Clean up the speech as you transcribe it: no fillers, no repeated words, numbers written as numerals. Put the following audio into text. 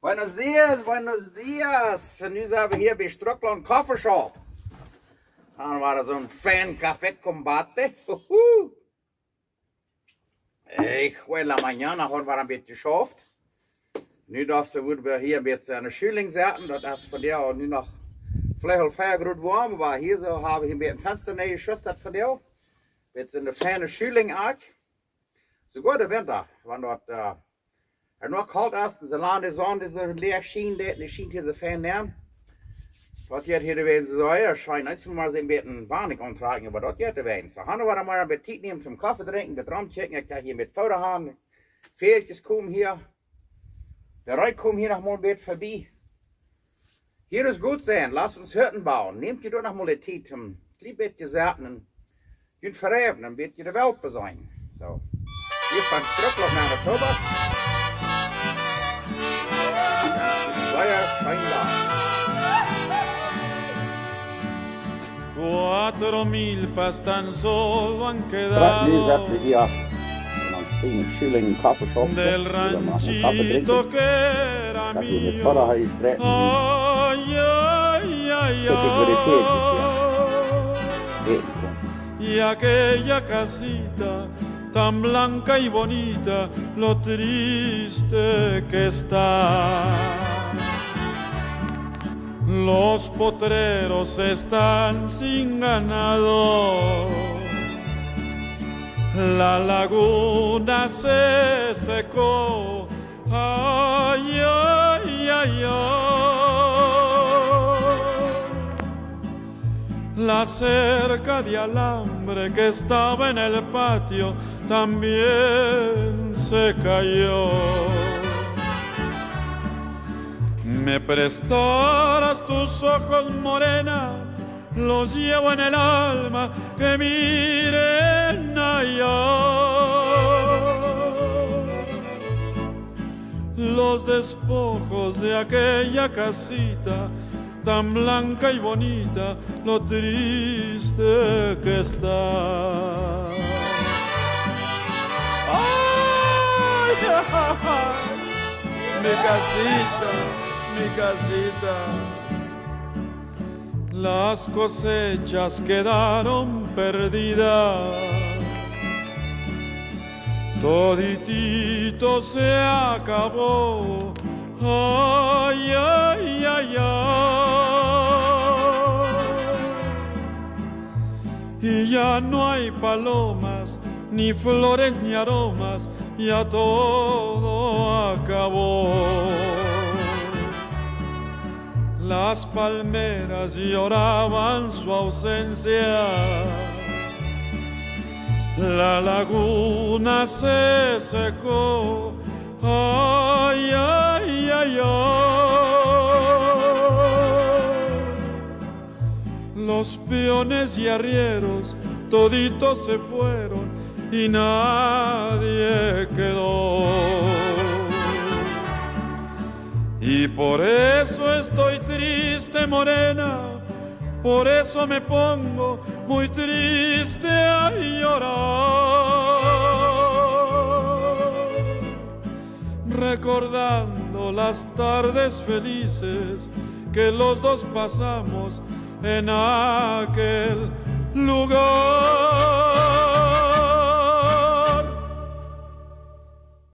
Buenos dias, buenos dias. En nu zijn we hier bij Strukland Coffee Shop. Dan waren zo'n fan café combate. Ich fue la mañana, haben wir ein bisschen geschafft. Nu würden wir hier ein bisschen eine Schüling setzen, das ist von dir auch nu noch vielleicht 4 Grad warm, aber hier so habe ich ein bisschen Fenster näher geschossen, das von dir. Jetzt in der feine Schüling auch. So gut der Winter, wenn dort nog kalt is, de land is aan, dus er leer schien, die schient hier so fein neer. Wat je hier gewesen so, ja, scheint nicht mal so ein bisschen warnig antragen, aber dort hier gewesen. So, haben wir mal ein bisschen nehmen zum Kaffee trinken, mit Raum checken, ich kann hier mit Vorderhand, Fähltjes kommen hier, der Reut kommen hier noch mal ein bisschen vorbei. Hier ist gut sein, lasst uns Hütten bauen, nehmt ihr doch noch mal die Zeit zum Liebet gesäten und verräben, dann wird ihr die Welt besein. So, hier von Strukland nach der Tobak. Cuatro milpas tan solo han quedado del ranchito que era mío. Ay, ay, ay, ay. Y aquella casita tan blanca y bonita, lo triste que está. Los potreros están sin ganado, la laguna se secó, ay, ay, ay, ay. La cerca de alambre que estaba en el patio también se cayó. Me prestarás tus ojos, morena, los llevo en el alma, que miren allá. Los despojos de aquella casita, tan blanca y bonita, lo triste que está. ¡Ay! Mi casita, mi casita. Las cosechas quedaron perdidas, toditito se acabó. Ay, ay, ay, ay. Y ya no hay palomas, ni flores, ni aromas, ya todo acabó. Las palmeras lloraban su ausencia, la laguna se secó. Ay, ay, ay, ay. Los peones y arrieros toditos se fueron y nadie quedó. Y por eso estoy triste, morena, por eso me pongo muy triste a llorar, recordando las tardes felices que los dos pasamos en aquel lugar.